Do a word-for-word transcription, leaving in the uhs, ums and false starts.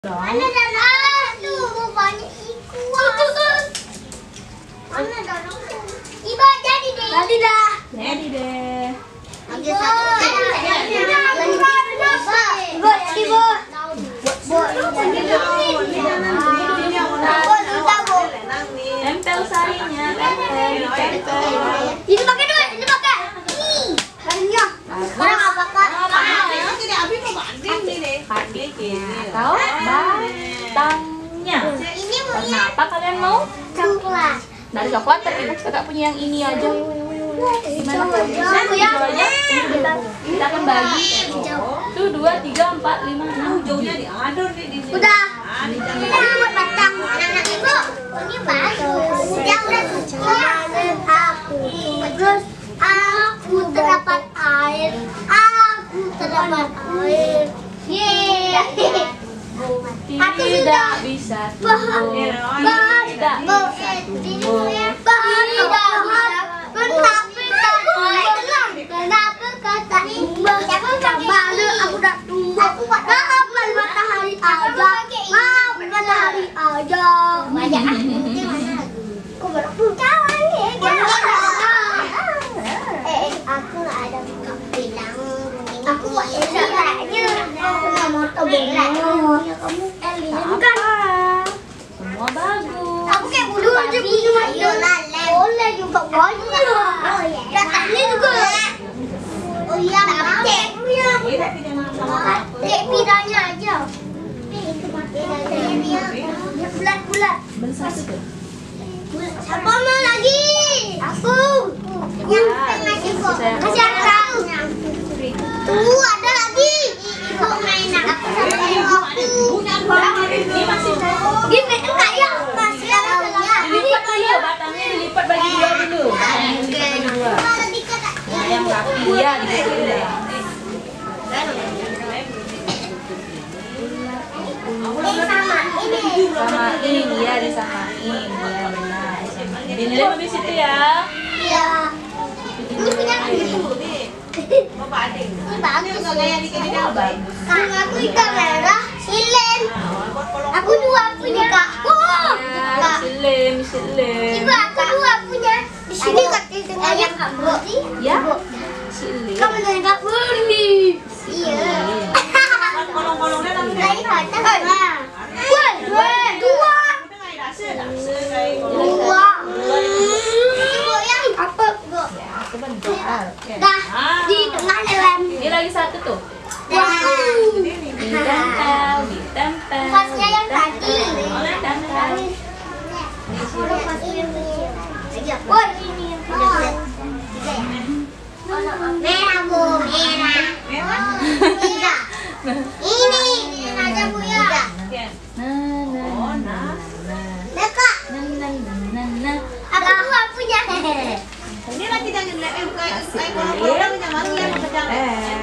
Mana dalam tuh banyak ikan. Mana dalam tuh? Ibu jadi deh. Jadi dah. Jadi deh. Ibu. Ibu, ibu. Tempel sarinya, tempel, tempel. Ini pakai dulu, ini pakai. Sarinya. Sekarang apa kak? Atau batangnya. Warna apa kalian mau? Coklat. Dari coklat tapi kakak punya yang ini aja. Gimana kalau bisa Aku ya. aja? Kita kita akan bagi. Tuh dua, tiga, empat, lima, enam. Jauhnya diadon nih di sini. Udah. Ini buat batang. Anak ibu. Ini bagus. Udah udah tujuh. Aku. Terus aku terdapat air. Aku terdapat air. Yeay. Aku Tidak sudah bisa Bahan, tumbuh. bahan, Tidak bahan, bisa tumbuh. bahan, bahan, kenapa kata kenapa kata imbang, baru aku dah tumbuh, ngapel matahari aja, ngapel matahari aja. Banyak aku berkawan eh aku nggak ada buka bilang aku aja aku nggak mau tebelan kamu bukan Semua bagus. aku kayak bulu aja punya boleh juga banyak datangnya juga oh iya cek cek piranya aja bulat-bulat siapa mau lagi aku yang kasih kok kasih aku tuh ada lagi ibu main aku sama ibu aku Ini masih gini enggak ya masih ada dilipat dulu, batangnya dilipat bagi dua dulu. Batangnya dilipat bagi dua. Nah, yang rapi ya dilipat dulu. ini sama ini Samain ya, disamain ya benar. Dinilai habis itu ya. iya ini punya aku Bapak adik. ini bagus Gaya dikit di dalam. kak aku ikan merah silen aku dua punya kak oh kak Silim, silim. ibu aku dua punya di sini kak di tengah yang kak Budi Ya, silim. kamu dari kak Budi iya Kolong-kolongnya tapi lagi patah dua dua dua dua ibu yang apa bu Aku bentuk. Oke. dah di tengah lem Ini lagi satu tuh. wow Ditempel, ditempel. pasnya yang tadi Ditempel. Woi, ini yang merah bu, merah. Tiga. Ini, ini aja bu ya. Nah, nah, nah, nah. Dekat. Nah, nah, nah, nah. Aku aku punya. Ini lagi jangan lihat eh bukan kolong-kolong jangan lihat jangan.